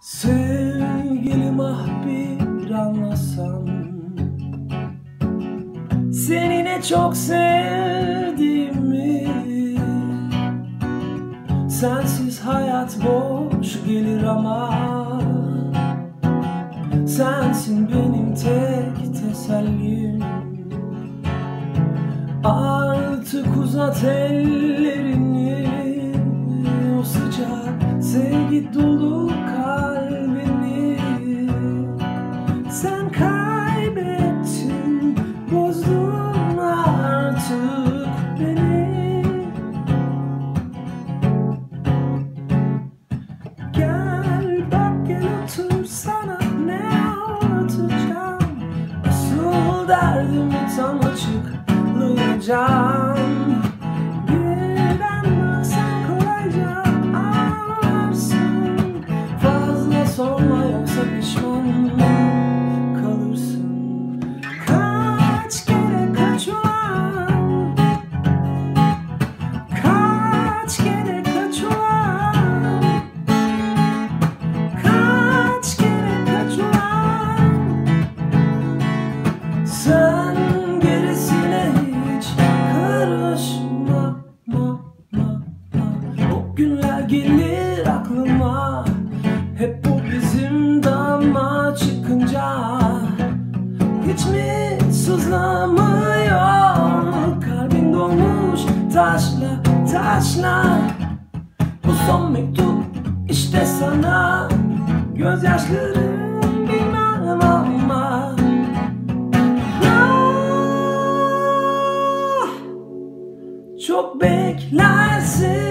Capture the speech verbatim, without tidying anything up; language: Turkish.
Sevgilim ah bir anlasan, seni ne çok sevdiğimi. Sensiz hayat boş gelir ama sensin benim tek tesellim. Artık uzat ellerini, o sıcak sevgi dolu kalbini. Sen kaybettin, bozdun artık beni. Gel bak gel otur, sana ne anlatacağım. Asıl derdimi tam açıklayacağım. Birden baksan kolayca anlarsın. Fazla sorma yoksa pişman kalırsın. Kaç kere kaç ulan, kaç kere kaç ulan, kaç kere kaç ulan. Sen gerisine hiç karışma, ma, ma, ma. O günler gelir aklıma, hep o bizim dama çıkınca. Hiç mi sızlamıyor, kalbin dolmuş taşla taşla. Bu son mektup işte sana, gözyaşlarım bilmem ama. Ah, çok beklersin.